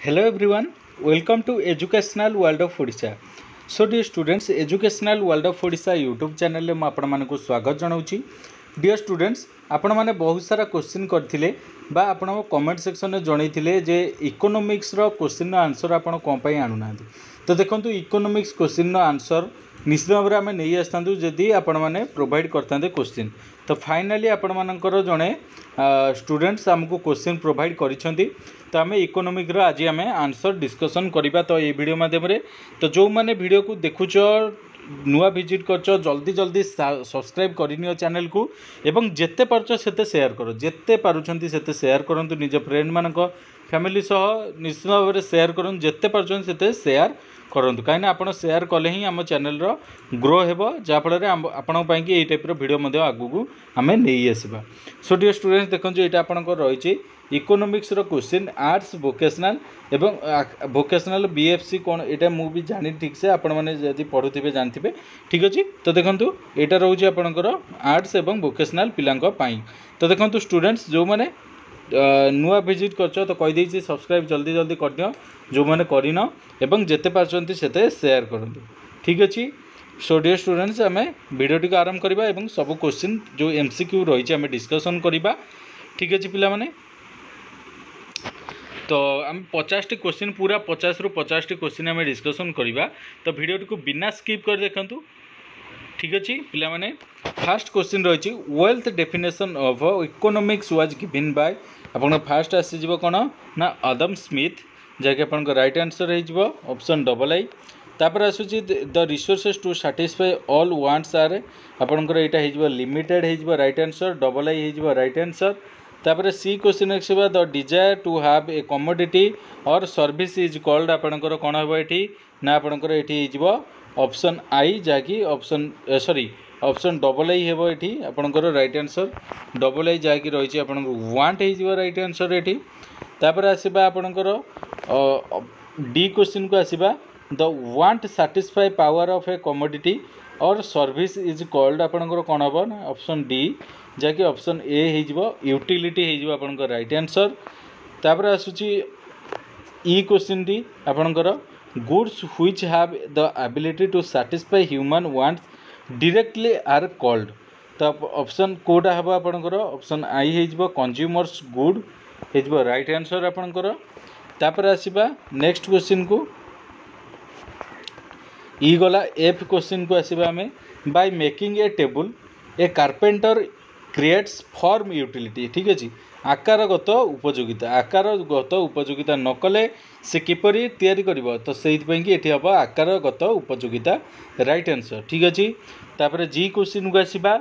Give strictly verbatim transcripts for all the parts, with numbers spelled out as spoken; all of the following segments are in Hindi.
Hello everyone, welcome to Educational World of Odisha. So dear students, Educational World of Odisha YouTube channel में आपण मानकु स्वागत जनाउछि. Dear students, आपण माने बहुत सारा क्वेश्चन करथिले बा आपण कमेंट सेक्शन में जनैथिले जे इकोनॉमिक्स रो क्वेश्चन आंसर आपण कोन पई आनु नांती. तो देखंतु इकोनॉमिक्स क्वेश्चन आंसर निश्चित भाव आम नहीं आसतु जदि आपण मैंने प्रोवाइड करते क्वेश्चन. तो फाइनाली आपण मानकर जड़े स्टूडेंट्स आमको क्वेश्चन प्रोवाइड करिसेंती. तो आम इकोनॉमिक आज आम आंसर डिस्कसन करवा. तो ये वीडियो माध्यम तो जो मैंने वीडियो को देखुच नुआ विजिट कर जल्दी जल्दी सब्सक्राइब करनियो चैनल को एवं जेते पारछ सेते शेयर करो जेते पारुछंती सेते शेयर करंतु निज फ्रेंड मानक फैमिली सह निश्चित भाव में शेयर करन जेते पारुछन सेते शेयर करंतु कहीं आपण शेयर कले ही आम चैनल रो ग्रो हेबो जाफल आपण पाई कि टाइप वीडियो मध्य आगू आम नहीं आसवा. सो डियर स्टूडेंट्स देखो ये आपंकर रही इकोनॉमिक्स रो क्वेश्चन आर्ट्स वोकेशनल एवं वोकेशनल बीएफसी कौन यहाँ मुझे जानी ठीक से आपण मैंने जब पढ़ुवे जानते ठीक अच्छे. तो देखो यहाँ रोचे आपंकर आर्ट्स एवं वोकेशनल पिलांपाई. तो देखो स्टूडेंट्स जो मैंने नुआ विजिट कर तो कहीदे सब्सक्राइब जल्दी जल्दी कर दियो जो मैंने करन एवं जेते पार्चंती सेते शेयर करंतु ठीक अच्छे. सो डियर स्टूडेंट्स आम वीडियो आरंभ करवा एवं सब क्वेश्चन जो एमसीक्यू रही आम डिस्कसन करवा ठीक अच्छे पिला माने. तो आम पचास टी क्वेश्चन पूरा पचास रु पचास टी क्वेश्चन आम डिस्कसन करवा. तो वीडियो को बिना स्किप कर देखंतु ठीक अच्छे पिला माने. फास्ट क्वेश्चन रही wealth definition of economics was given by आपन फास्ट आसीजो कौन ना आदम स्मिथ जैक आपन राइट आंसर हो ऑप्शन डबल आई. तापर आसूची the resources to satisfy all wants are आपनकर यहाँ हो लिमिटेड हो राइट आंसर डबल आई हो राइट आंसर. तापर सी क्वेश्चन आसवा the desire to have a commodity or service is called आपनकर कौन हो ये ना आपनकर ये हो ऑप्शन आई जहाँकि option sorry option double I हो ये आपनकर राइट आंसर डबल आई जहाँकि रही आपन वांट हो राइट आंसर ये. तापर आसवा आपनकर डी क्वेश्चन को आसवा the want satisfy power of a commodity or service is called आपनकर कौन हम ना ऑप्शन डी जहाँकि ऑप्शन ए हो यूटिलिटी हो आपनकर राइट आंसर. तापर आसूची ई क्वेश्चन डी आपनकर goods which have the ability to satisfy human wants directly are called. तो ऑप्शन कोटा हम आपनकर ऑप्शन आई हो कंज्यूमर्स गुड हो राइट आंसर आपनकर. तापर आसवा नेक्स्ट क्वेश्चन को ई गला एफ क्वेश्चन को आसवा आम by making a table a carpenter creates form utility ठीक अच्छे. आकारगत उपयोगिता आकारगत उपयोगिता न कले से किपरि तैयारी करिवो तो सेइथपई कि एठी हम आकारगत उपयोगिता राइट आंसर ठीक अच्छे. तापर जी क्वेश्चन को आसवा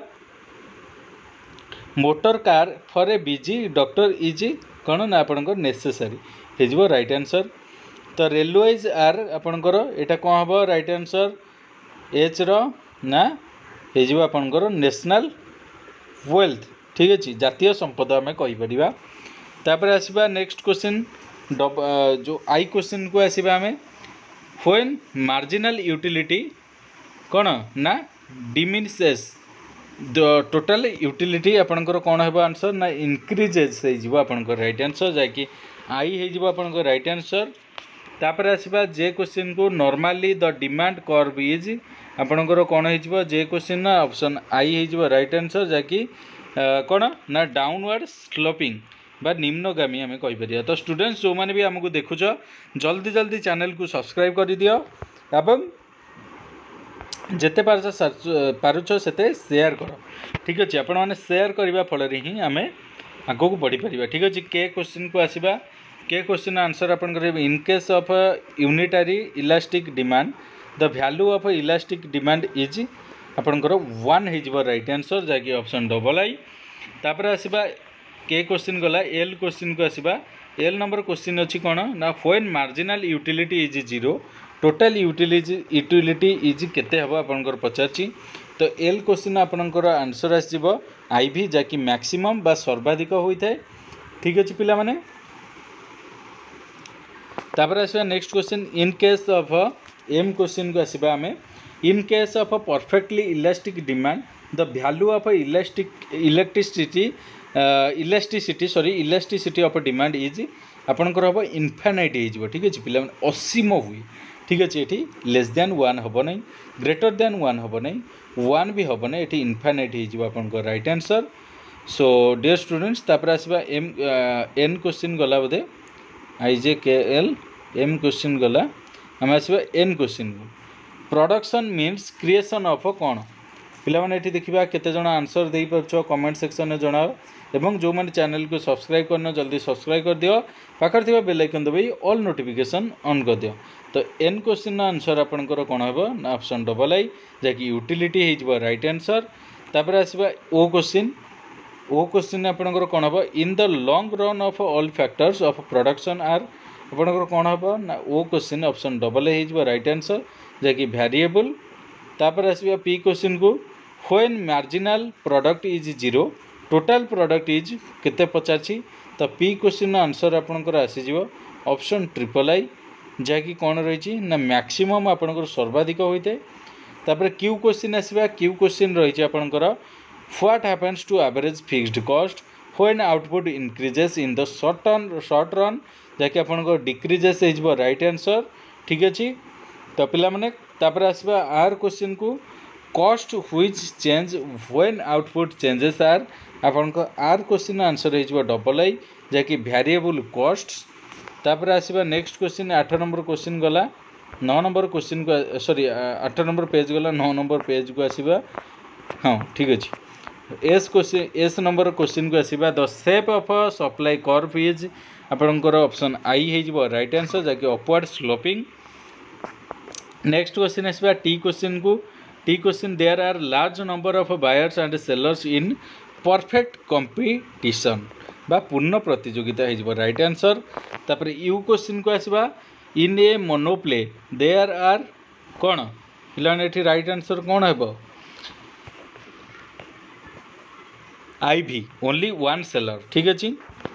motor car for a busy doctor is कौन ना आपनकर नेसेसरी हो राइट आंसर. तो रेलवेज आर आपनकर एटा कौन हम राइट आंसर एच रो ना हो आपनकर नेशनल वेल्थ ठीक अच्छे जातीय संपद आम कहीपर. तापर आसवा नेक्स्ट क्वेश्चन जो आई क्वेश्चन को आसवा आम व्हेन मार्जिनल यूटिलिटी कौन ना डिमिनिशेस द टोटल यूटिलिटी आपनकर कौन हो आंसर ना इनक्रीजेस हो आपनकर राइट आंसर जहाँकि आई हो आपनकर राइट आंसर. तापर आसवा जे क्वेश्चन को normally the demand curve is आपनकर कौन हो जे क्वेश्चन ना ऑप्शन आई हो राइट आंसर जहाँकि कौन ना डाउनवर्ड स्लोपिंग बा निम्नगामी आम कहीपर. तो स्टूडेंट्स जो मैंने भी आमको देखुच जल्दी जल्दी चैनल को सब्सक्राइब कर दियो एवं जेते पारुछ सेते शेयर कर ठीक अच्छे. आपण मैंने शेयर करने फल ही आम आग को बढ़ी पार ठीक अच्छे. के क्वेश्चन को आसवा के क्वेश्चन आंसर अपन करेंगे in case of unitary elastic demand the value of elastic demand is आपनकर वन हो राइट आंसर जहाँकि ऑप्शन डबल आई. तापर आसवा के क्वेश्चन गला एल क्वेश्चन को आसवा एल नंबर क्वेश्चन अच्छी कौन ना when marginal utility is zero total utility utility is केते हम आपनकर पचारची. तो एल क्वेश्चन आपनकर आंसर आसजिवो आई भी जहाँकि मैक्सिमम बा सर्वाधिक होता है ठीक अच्छे पिला माने. तापर आसवा next question in case of M question को आसवा आम in case of perfectly elastic demand the value of elastic electricity elasticity sorry elasticity of demand is आपणकर हम इनफाइनाइट हो ठीक अच्छे पे असीम हुए ठीक अच्छे ये लेस दैन वन हम ना ग्रेटर दैन वन हम ना वन भी हम ना ये इनफाइनाइट हो right answer. So dear students तापर आसवा एम एन क्वेश्चन गला बोधे आई जे के एल एम क्वेश्चन गला आम आसवा एन क्वेश्चन को प्रोडक्शन मीन्स क्रिएशन ऑफ कौन पिलाने ये देखा केते जण आंसर दे पारछो कमेंट सेक्शन में जणाओ एवं जो मैंने चैनल को सब्सक्राइब करना जल्दी सब्सक्राइब कर दियो पाखर थी बेल आइकन दबाई ऑल नोटिफिकेशन ऑन कर दियो। तो एन क्वेश्चन आंसर आपंकर कौन हम ना ऑप्शन डबल आई जैकि यूटिलिटी हो राइट आंसर। तापर आसवा ओ क्वेश्चन ओ क्वेश्चन आपंकर कौन हम in the long run of all factors of production are आपंकर कौन हम ना O question option double A हो राइट आंसर जैकि वेरिएबल। तापर आसवा पी क्वेश्चन को when marginal product is zero total product is केते पचासी तो पी क्वेश्चन आंसर आपंकर आसीज ऑप्शन ट्रिपल आई जहाँकि कौन रही ना मैक्सिमम आपंकर सर्वाधिक होता है। तापर क्यू क्वेश्चन आसवा क्यू क्वेश्चन रही आपंकर what happens to average fixed cost when output increases in the short term short run जहाँकि आपंकर डिक्रीजेस हो राइट आंसर ठीक अच्छे। तो पिला माने तापर आसवा आर क्वेश्चन को cost which change when output changes are आपन को आर क्वेश्चन आंसर हो डबल आई जहाँकि वेरिएबल कॉस्ट। तापर आसवा नेक्स्ट क्वेश्चन आठ नंबर क्वेश्चन गला नौ नंबर क्वेश्चन को सॉरी आठ नंबर पेज गला नौ नंबर पेज को आसवा हाँ ठीक अच्छे। S question S number question को आसवा the shape of supply curve is आपनकर ऑप्शन आई हो राइट आंसर जहाँकि अपवर्ड स्लोपिंग। नेक्स्ट क्वेश्चन आसवा टी क्वेश्चन को T question there are large number of buyers and sellers in perfect competition बा पूर्ण प्रतियोगिता हो राइट आंसर। तापर यू क्वेश्चन को आसवा इन ए मोनोप्ले देयर आर कौन पिलाने ये राइट आंसर कौन है आई भी ओनली वन सेलर ठीक अच्छे।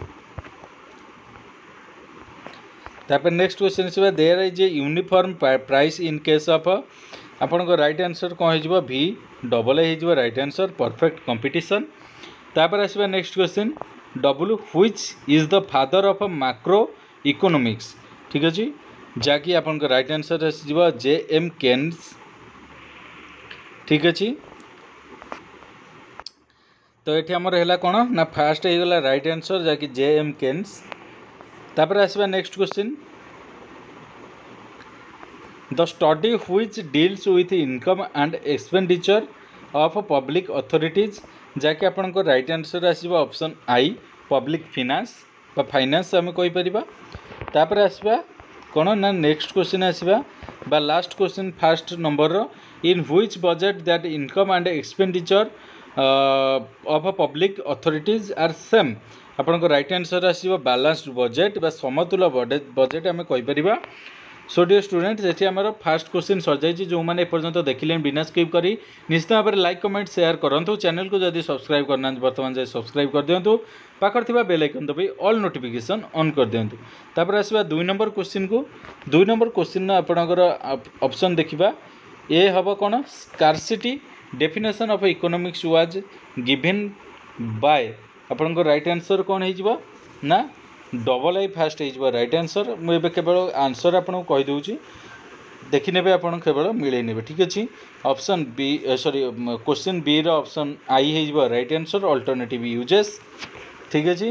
तापर नेक्स्ट क्वेश्चन आसवा there is a uniform price in case of आपन को राइट आंसर कौन हो भी डबल ए हो राइट आंसर परफेक्ट कंपटीशन। तापर आसवा next question W which is the father of macro economics ठीक अच्छे जहाँकि आपन को राइट आंसर आसो जे एम केन्स ठीक अच्छे। तो ये आमर है कौन ना फास्ट होगा राइट आंसर जहाँकि जे एम केन्स। तापर आसवा next question the study which deals with income and expenditure of public authorities जहाँकि आपन को राइट आंसर आसवा ऑप्शन आई पब्लिक फाइनेंस बा फाइनेंस आम कहीपर। तापर आसवा कौन ना नेक्स्ट क्वेश्चन आसवा बा last question first number in which budget that income and expenditure of public authorities are same आपन को राइट आंसर आसवा बैलेंस्ड बजेट बा समतुल बजेट आम कहीपर। सो डियर स्टूडेंट ये आम फास्ट क्वेश्चन सर जो मैंने एपर्तंत देखिले बिना स्किप करी निश्चित भाव में लाइक कमेंट शेयर करूँ चैनल को जब सब्सक्राइब करना बर्तमान जाए सब्सक्राइब कर दिंतु पाखर थी बेल आइकन दबाई ऑल नोटिफिकेशन ऑन कर दिंतु। तापर आसवा दुई नंबर क्वेश्चन को दुई नंबर क्वेश्चन आपणकर ऑप्शन देखा ए हम कौन scarcity definition of economics was given by आपन राइट आंसर कौन हो ना डबल आई फास्ट हो राइट आंसर मुझे केवल आंसर आपको कहीदे देखने आप केवल मिले ने ठीक अच्छे। Option B sorry question B रो ऑप्शन आई हो राइट आंसर अल्टरनेटिव यूजेस ठीक अच्छे।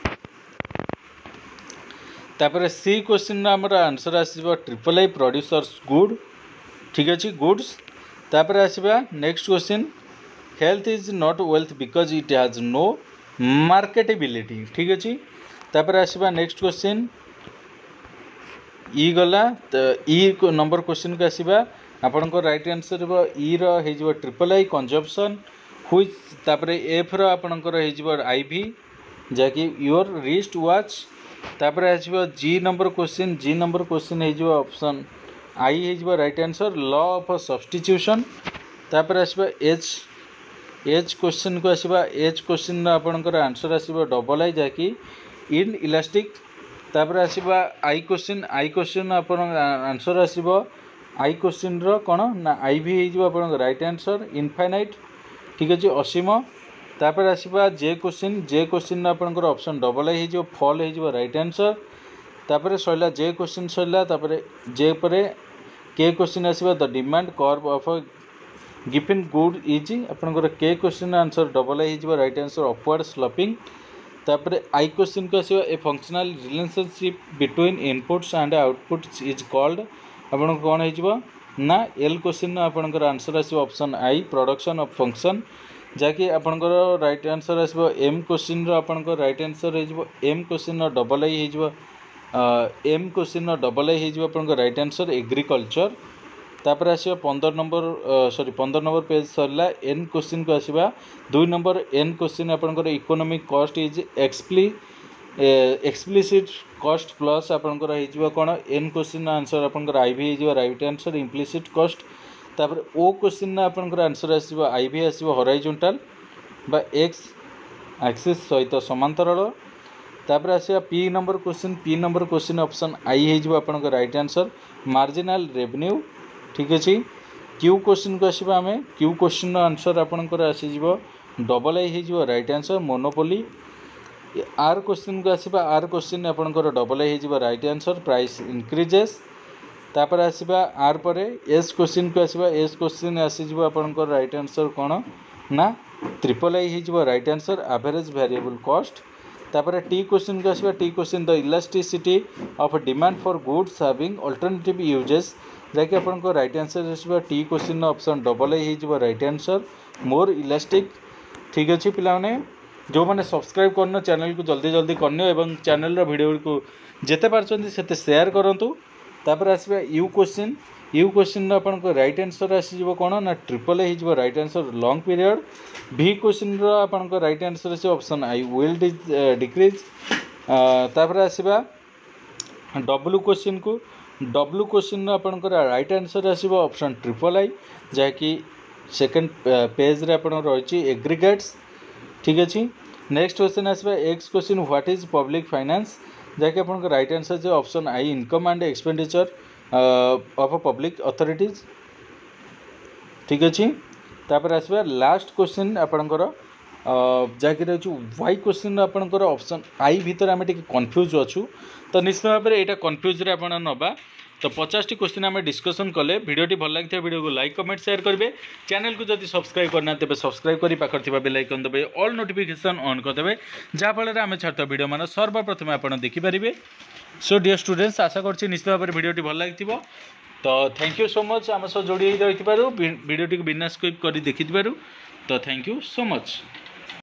तापर सी क्वेश्चन आमर आंसर आसो ट्रिपल आई प्रोड्यूसर्स गुड ठीक अच्छे गुड्स। तापर आसवा next question health is not wealth because it has no marketability ठीक अच्छे। तापर आसवा नेक्स्ट क्वेश्चन ई गला तो ई नंबर क्वेश्चन को आसवा आपन को राइट आंसर ई रो ट्रिपल आई कंजम्पशन व्हिच तापर एफ रो आपनकर हो आई भी जहाँकि योर रिस्ट वाच। तापर आसवा G number question G number question हो ऑप्शन आई हो right answer law of substitution. तापर आसवा एच एच क्वेश्चन को आसवा एच क्वेश्चन आपनकर आंसर आसवा डबल आई जहाँकि इन इलास्टिक। तापर आसवा आई क्वेश्चन आई क्वेश्चन आपन आंसर आसवा आई क्वेश्चन रो कौन ना आई भी हो राइट आंसर इनफाइनाइट ठीक अच्छे असीम। तापर आसवा जे क्वेश्चन जे क्वेश्चन आपंकर ऑप्शन डबल आई हो फॉल हो राइट आंसर तापर सरला जे क्वेश्चन सरला तापर जे परे के क्वेश्चन आसवा the demand curve of a given good is आपंकर K question answer double I हो राइट आंसर अपवर्ड स्लोपिंग तापर आई क्वेश्चन को आसवा a functional relationship between inputs and outputs is called आपन कौन हो ना एल क्वेश्चन आपंकर आंसर आसो option I production of function जहाँकि आपंकर राइट आंसर आसो एम क्वेश्चन आपंकर राइट आंसर हो एम क्वेश्चन डबल आई हो एम क्वेश्चन डबल आई हो आपंकर राइट आंसर एग्रीकल्चर तापर आसवा पंद्रह नंबर सॉरी पंद्रह नंबर पेज सरला एन क्वेश्चन को आसवा दुई नंबर एन क्वेश्चन आपंकर economic cost is expli explicit cost plus आपंकर हो कौन एन क्वेश्चन आंसर आपंकर आई भी हो राइट आंसर इम्प्लिसिट कॉस्ट तापर ओ क्वेश्चन आपंकर आंसर आसो आई भी आसो हॉरिजॉन्टल बा एक्स एक्सिस सहित समांतराल तापर आसवा P number question P number question option I हो आपंकर राइट आंसर मार्जिनल रेवेन्यू ठीक अच्छे क्यू क्वेश्चन को आसवा आम क्यू क्वेश्चन आंसर आपंकर आसीज डबल आई हो right answer monopoly R question को आसवा आर क्वेश्चन आपंकर डबल आई हो राइट आंसर प्राइस इंक्रीजेस तापर आसवा आर पर एस क्वेश्चन को आसवा एस क्वेश्चन आसीज आपंकर राइट आंसर कौन ना ट्रिपल आई हो right answer average variable cost तापर टी क्वेश्चन को आसवा T question the elasticity of demand for goods having alternative uses जैकि आपंकर राइट आंसर आसवा T question option double I हो राइट आंसर मोर इलास्टिक ठीक अच्छे पिलाने जो मैंने सब्सक्राइब करन चैनल को जल्दी जल्दी करनी एवं चैनल वीडियो को जिते पार्चंती सेते शेयर करंतु तापर आसवा यू क्वेश्चन यू क्वेश्चन आपंकर राइट आंसर आसीज कौन ना ट्रिपल आई हो राइट आंसर लॉन्ग पीरियड भी क्वेश्चन आपंकर राइट आंसर आस ऑप्शन आई विल डिक्रीज तापर आसवा डब्ल्यू क्वेश्चन को डब्ल्यू क्वेश्चन आपंकर राइट आंसर आसो ऑप्शन ट्रिपल आई जहाँकि सेकेंड पेज रे आपन रही एग्रीगेट्स ठीक अच्छे नेक्स्ट क्वेश्चन आसवा X question what is public finance जहाँकि आपन राइट आंसर जो option I income and expenditure of a public authorities ठीक अच्छे तापर आसवा लास्ट क्वेश्चन आपणकर जहाँकि रही वाई क्वेश्चन आपणकर ऑप्शन आई भितर आम कन्फ्यूज अच्छू तो निश्चित भाव में यहाँ कन्फ्यूज रे आपण नबा तो पचास टी क्वेश्चन आम डिस्कसन कले वीडियोटी भल लगी वीडियो को लाइक कमेंट शेयर करेंगे चैनल को जब सब्सक्राइब करना तेज सब्सक्राइब कर पाखर बेल आइकन देवे ऑल नोटिफिकेशन ऑन करदे जहाँफल आम छाड़ वीडियो मान सर्वप्रथम आप देखिपारे सो डियर स्टूडेंट्स आशा कर निश्चित भाव में वीडियोटी भल लगी तो थैंक यू सो मच आम सह जोड़ी रही वीडियोटी को बिना स्किप कर देखि तो थैंक यू सो मच।